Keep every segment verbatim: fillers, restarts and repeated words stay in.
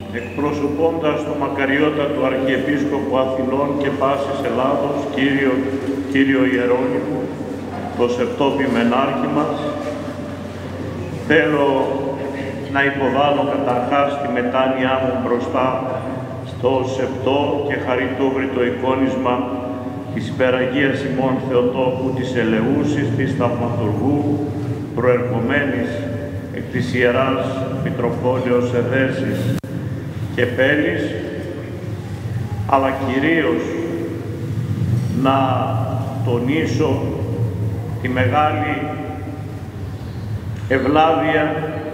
εκπροσωπώντας το μακαριότατο Αρχιεπίσκοπο Αθηνών και πάσης Ελλάδος, κύριο, κύριο Ιερώνυμο, το σεπτό ποιμενάρχη μας, θέλω να υποβάλω καταρχάς τη μετάνοιά μου μπροστά στο σεπτό και χαριτόβριτο εικόνισμα της Υπεραγίας ημών Θεοτόκου της Ελεούσης, της Θαυματουργού, προερχομένης εκ της Ιεράς Μητροπόλεως Εδέσης και Πέλης, αλλά κυρίως να τονίσω τη μεγάλη ευλάβεια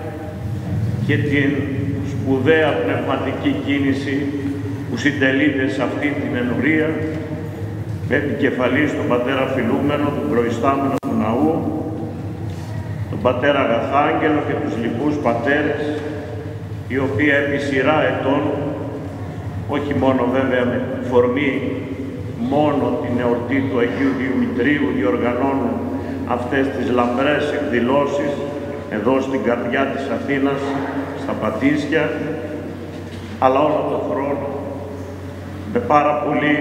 και την σπουδαία πνευματική κίνηση που συντελείται σε αυτή την ενορία, με επικεφαλής τον πατέρα Φιλούμενο, τον προϊστάμενο του ναού, τον πατέρα Αγαθάγγελο και τους λοιπούς πατέρες, οι οποίοι επί σειρά ετών, όχι μόνο βέβαια με φορμή μόνο την εορτή του Αγίου Δημητρίου, διοργανώνουν αυτές τις λαμπρές εκδηλώσεις εδώ στην καρδιά της Αθήνας, στα Πατήσια, αλλά όλο τον χρόνο με πάρα πολύ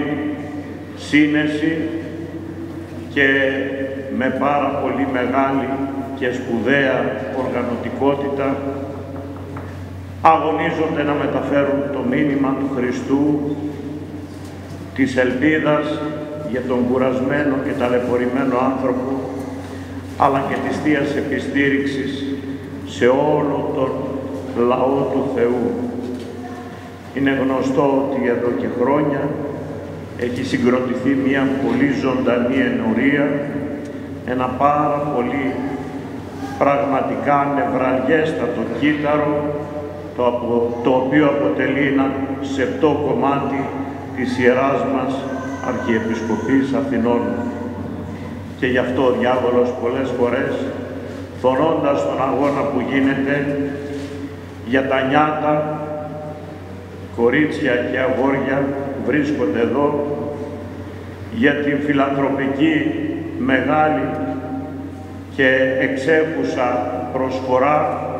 σύνεση και με πάρα πολύ μεγάλη και σπουδαία οργανωτικότητα αγωνίζονται να μεταφέρουν το μήνυμα του Χριστού, της ελπίδας για τον κουρασμένο και ταλαιπωρημένο άνθρωπο, αλλά και της Θείας επιστήριξης σε όλο τον λαό του Θεού. Είναι γνωστό ότι εδώ και χρόνια έχει συγκροτηθεί μια πολύ ζωντανή ενορία, ένα πάρα πολύ πραγματικά νευραλιέστατο κύτταρο, το, απο, το οποίο αποτελεί ένα σεπτό κομμάτι της Ιεράς μας Αρχιεπισκοπής Αθηνών. Και γι' αυτό ο διάβολος πολλές φορές, θωρώντας τον αγώνα που γίνεται για τα νιάτα, κορίτσια και αγόρια που βρίσκονται εδώ, για την φιλανθρωπική μεγάλη και εξέχουσα προσφορά,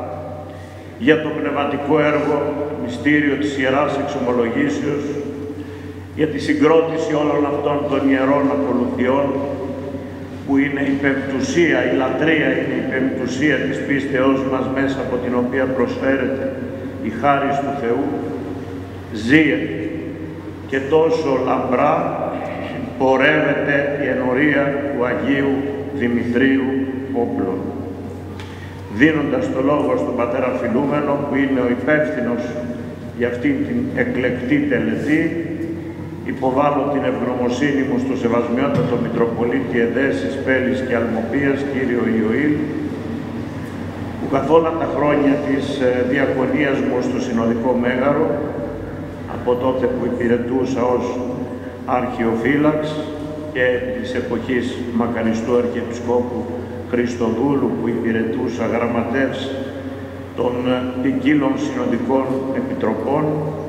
για το πνευματικό έργο, μυστήριο της Ιεράς Εξομολογήσεως, για τη συγκρότηση όλων αυτών των ιερών ακολουθιών, που είναι η πεμπτουσία, η λατρεία είναι η πεμπτουσία της πίστεώς μας, μέσα από την οποία προσφέρεται η χάρις του Θεού, ζει και τόσο λαμπρά πορεύεται η ενορία του Αγίου Δημητρίου Όπλων. Δίνοντας το λόγο στον πατέρα Φιλούμενο, που είναι ο υπεύθυνος για αυτήν την εκλεκτή τελετή, υποβάλλω την ευγνωμοσύνη μου στο Σεβασμιότατο Μητροπολίτη Εδέσης, Πέλης και Αλμοπίας, κύριο Ιωήλ, που καθ' όλα τα χρόνια της διακονίας μου στο Συνοδικό Μέγαρο, από τότε που υπηρετούσα ως αρχιοφύλαξ και της εποχής μακαριστού Αρχιεπισκόπου Χριστοδούλου, που υπηρετούσα γραμματεύς των ποικίλων συνοδικών επιτροπών,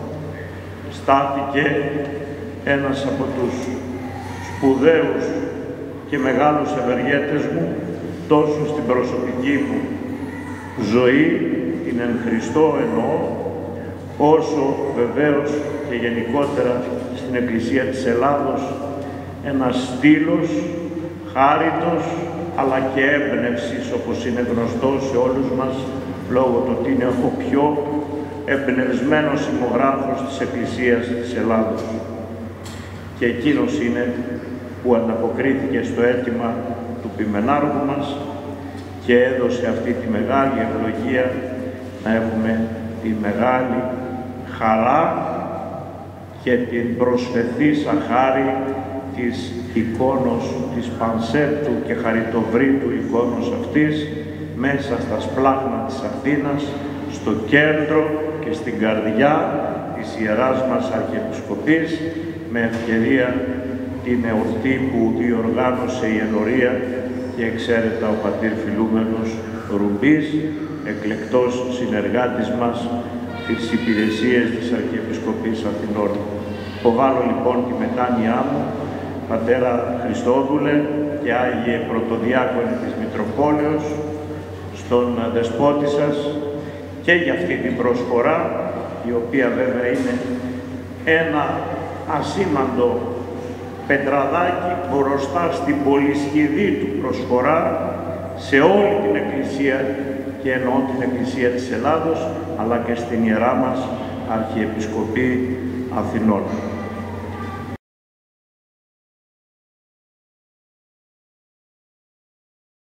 στάθηκε ένας από τους σπουδαίους και μεγάλους ευεργέτες μου, τόσο στην προσωπική μου ζωή, την εν Χριστώ εννοώ, όσο βεβαίως και γενικότερα στην Εκκλησία της Ελλάδος, ένας στήλος χάριτος, αλλά και έμπνευσης, όπως είναι γνωστό σε όλους μας, λόγω του ότι είναι ο πιο εμπνευσμένος συμμογράφος της Εκκλησίας της Ελλάδος. Και εκείνος είναι που ανταποκρίθηκε στο αίτημα του ποιμενάρχου μας και έδωσε αυτή τη μεγάλη ευλογία να έχουμε τη μεγάλη χαρά και την προσφεθήσα χάρη της εικόνος, της πανσέπτου και χαριτοvrίτου εικόνος αυτής, μέσα στα σπλάχνα της Αθήνας, στο κέντρο και στην καρδιά της Ιεράς μας Αρχιεπισκοπής, με ευκαιρία την εορτή που διοργάνωσε η ενορία και εξαίρετα ο πατήρ Φιλούμενος Ρουμπής, εκλεκτός συνεργάτης μας στις υπηρεσίες της Αρχιεπισκοπής Αθηνών. Υποβάλλω λοιπόν τη μετάνοιά μου, πατέρα Χριστόδουλε και Άγιε Πρωτοδιάκονε της Μητροπόλεως, στον Δεσπότη σας και για αυτή την προσφορά η οποία βέβαια είναι ένα ασήμαντο πετραδάκι μπροστά στην πολυσχηδή του προσφορά σε όλη την Εκκλησία, και εννοώ την Εκκλησία της Ελλάδος, αλλά και στην Ιερά μας Αρχιεπισκοπή Αθηνών.